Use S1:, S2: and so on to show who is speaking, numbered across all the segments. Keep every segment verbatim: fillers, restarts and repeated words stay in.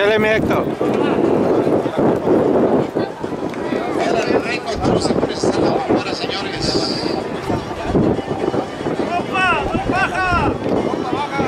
S1: Échale, mi Héctor.
S2: El rey con todos los señores está la afuera, señores.
S3: ¡Opa! ¡Baja! ¡Opa, baja!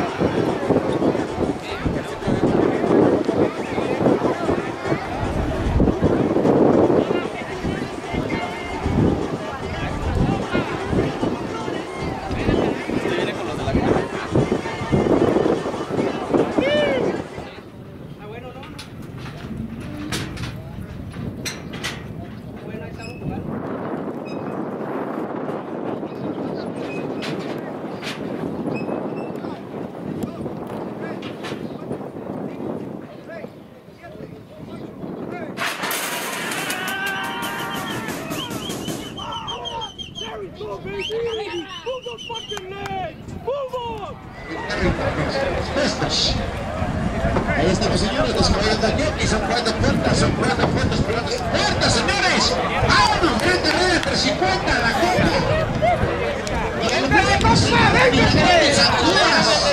S2: Ahí estamos, señores, desarrollando aquí y son cuatro puertas, son cuatro puertas, puertas, puertas, señores. ¡Vámonos! Grande Red tres cincuenta, la copa. Y el Red y las sacudas.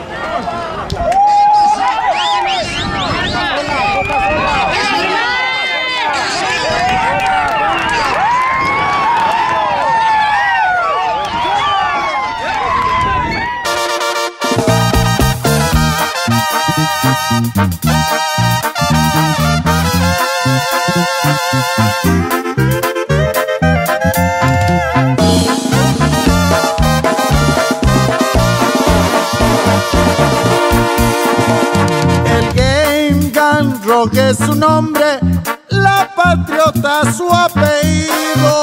S4: El Game Gun Rogue es su nombre, la Patriota su apellido.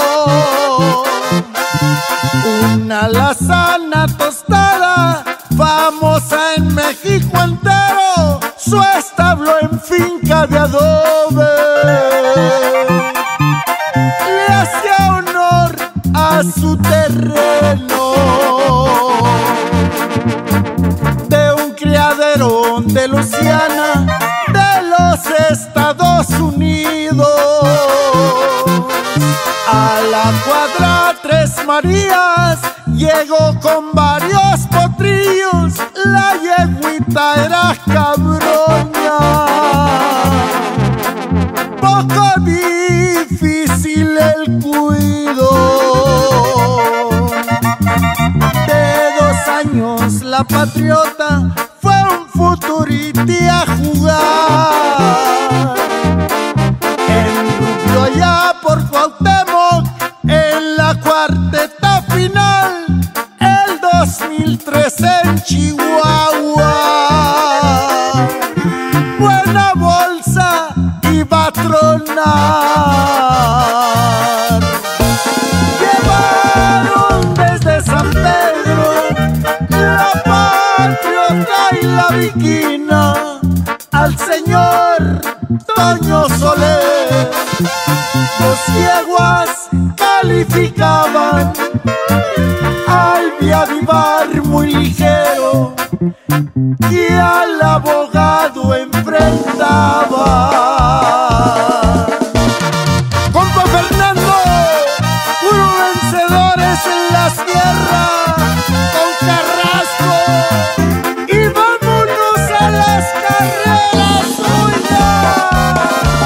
S4: Una alazana tostada, famosa en México entero, su establo en finca de adobe. Le hacía honor a su terreno de un criadero de Luisiana, de los Estados Unidos. A la cuadra Tres Marías llegó con varios potrillos, la yeguita era cabroña. Poco difícil el cuido, de dos años la Patriota fue un futurity a jugar. En Rubio allá por Cuauhtémoc, en la cuarteta final, el dos mil tres en Chihuahua. Buena bolsa iba a tronar. Llevaron desde San Pedro la Patriota y la Viquina al señor Toño Soler. Los yeguas calificaban al Viadivar muy ligero y al abogado enfrentaba. Compa Fernando, puro vencedores en las tierras con Carrasco, y vámonos a las carreras suyas.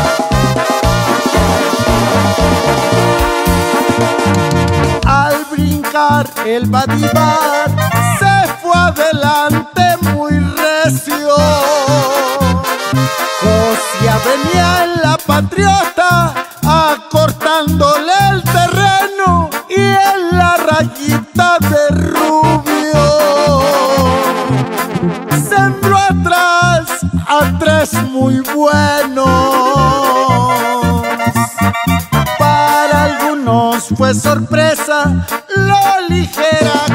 S4: Al brincar el Viadivar se fue adelante muy recio. Josia venía en la Patriota acortándole el terreno y en la rayita de Rubio sembró atrás a tres muy buenos. Para algunos fue sorpresa lo ligera